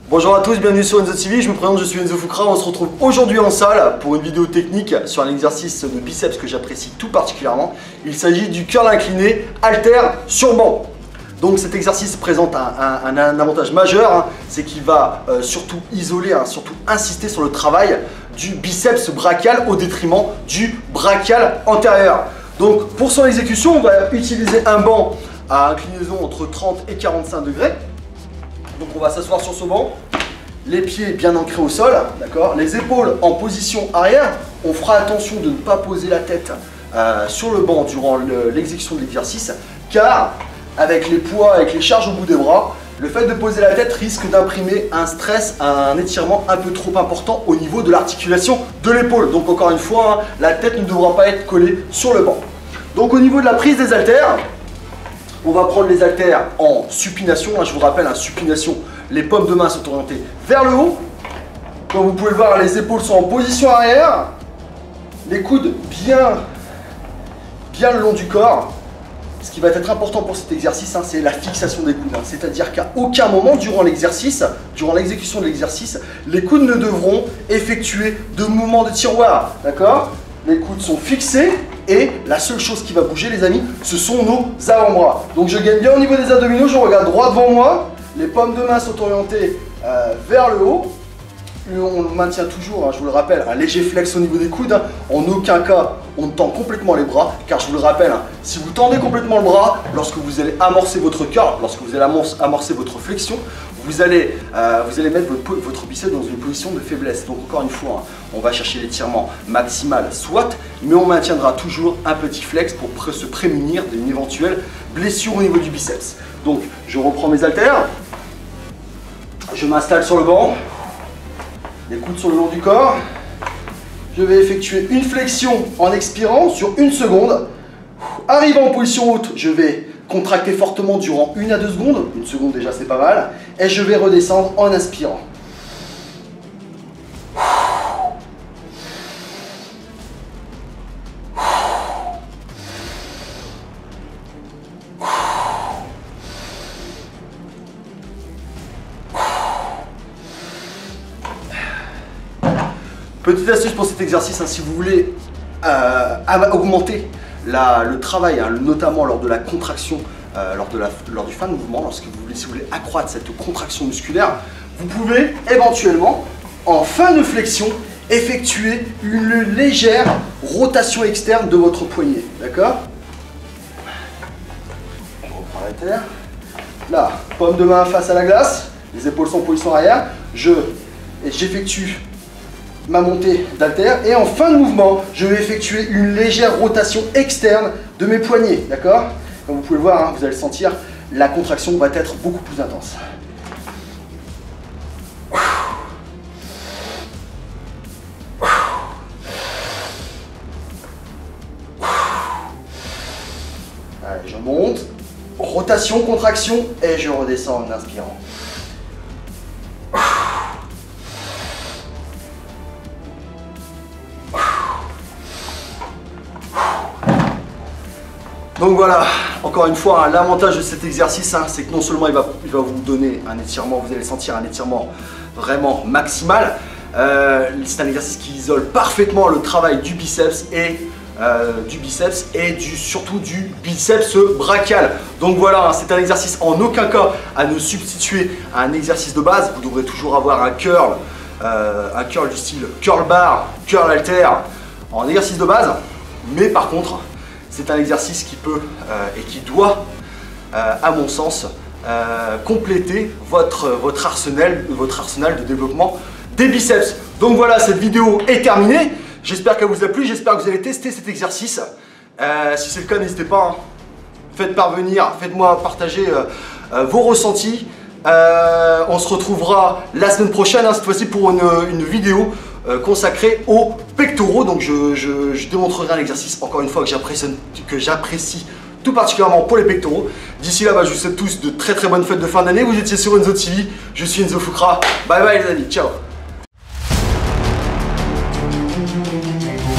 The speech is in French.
Bonjour à tous, bienvenue sur Enzo TV, je me présente, je suis Enzo Fukra. On se retrouve aujourd'hui en salle pour une vidéo technique sur un exercice de biceps que j'apprécie tout particulièrement. Il s'agit du curl incliné haltère sur banc. Donc cet exercice présente un avantage majeur, c'est qu'il va surtout isoler, surtout insister sur le travail du biceps brachial au détriment du brachial antérieur. Donc pour son exécution, on va utiliser un banc à inclinaison entre 30 et 45 degrés. Donc on va s'asseoir sur ce banc, les pieds bien ancrés au sol, d'accord, les épaules en position arrière. On fera attention de ne pas poser la tête sur le banc durant l'exécution de l'exercice, car avec les poids, avec les charges au bout des bras, le fait de poser la tête risque d'imprimer un stress, un étirement un peu trop important au niveau de l'articulation de l'épaule. Donc encore une fois, la tête ne devra pas être collée sur le banc. Donc au niveau de la prise des haltères, on va prendre les haltères en supination. Je vous rappelle, supination, les paumes de main sont orientées vers le haut. Comme vous pouvez le voir, les épaules sont en position arrière. Les coudes bien le long du corps. Ce qui va être important pour cet exercice, c'est la fixation des coudes. C'est-à-dire qu'à aucun moment durant l'exercice, durant l'exécution de l'exercice, les coudes ne devront effectuer de mouvements de tiroir. D'accord ? Les coudes sont fixés. Et la seule chose qui va bouger, les amis, ce sont nos avant-bras. Donc je gagne bien au niveau des abdominaux, je regarde droit devant moi. Les paumes de main sont orientées vers le haut. On maintient toujours, je vous le rappelle, un léger flex au niveau des coudes. En aucun cas, on tend complètement les bras. Car je vous le rappelle, si vous tendez complètement le bras, lorsque vous allez amorcer votre curl, lorsque vous allez amorcer votre flexion, vous allez mettre votre biceps dans une position de faiblesse. Donc encore une fois, on va chercher l'étirement maximal, soit, mais on maintiendra toujours un petit flex pour se prémunir d'une éventuelle blessure au niveau du biceps. Donc je reprends mes haltères, je m'installe sur le banc, les coudes sur le long du corps. Je vais effectuer une flexion en expirant sur 1 seconde. Arrivant en position haute, je vais contracter fortement durant 1 à 2 secondes. 1 seconde déjà, c'est pas mal. Et je vais redescendre en inspirant. Petite astuce pour cet exercice, si vous voulez augmenter le travail, notamment lors de la contraction, lors du fin de mouvement, si vous voulez accroître cette contraction musculaire, vous pouvez éventuellement, en fin de flexion, effectuer une légère rotation externe de votre poignet. D'accord? On reprend la terre. Là, paume de main face à la glace, les épaules sont en position arrière. J'effectue ma montée d'haltère et en fin de mouvement, je vais effectuer une légère rotation externe de mes poignets, d'accord? Comme vous pouvez le voir, vous allez le sentir, la contraction va être beaucoup plus intense. Allez, je monte, rotation, contraction et je redescends en inspirant. Donc voilà, encore une fois, l'avantage de cet exercice, c'est que non seulement il va vous donner un étirement, vous allez sentir un étirement vraiment maximal. C'est un exercice qui isole parfaitement le travail du biceps et surtout du biceps brachial. Donc voilà, c'est un exercice en aucun cas à ne substituer à un exercice de base. Vous devrez toujours avoir un curl du style curl bar, curl haltère en exercice de base. Mais par contre, c'est un exercice qui peut et qui doit, à mon sens, compléter votre arsenal de développement des biceps. Donc voilà, cette vidéo est terminée. J'espère qu'elle vous a plu, j'espère que vous allez tester cet exercice. Si c'est le cas, n'hésitez pas, faites-moi partager vos ressentis. On se retrouvera la semaine prochaine, cette fois-ci pour une vidéo consacrée aux pectoraux. Donc je démontrerai un exercice, encore une fois, que j'apprécie tout particulièrement pour les pectoraux. D'ici là, je vous souhaite tous de très bonnes fêtes de fin d'année. Vous étiez sur Enzo TV, je suis Enzo Fukra. Bye bye les amis, ciao.